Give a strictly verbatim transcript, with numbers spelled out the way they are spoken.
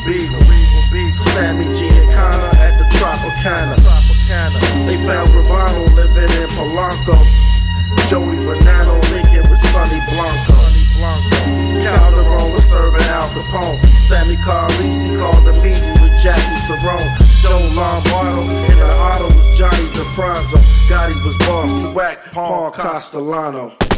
Beagle. Sammy Giancana at the Tropicana. They found Gravano living in Polanco. Joey Bonnano linking with Sonny Blanco. Calderon was serving Al Capone. Sammy Carlisi called a meeting with Jackie Cerrone. Joe Lombardo in the auto with Johnny DeFranzo. Gotti was boss, he whacked Paul Costellano.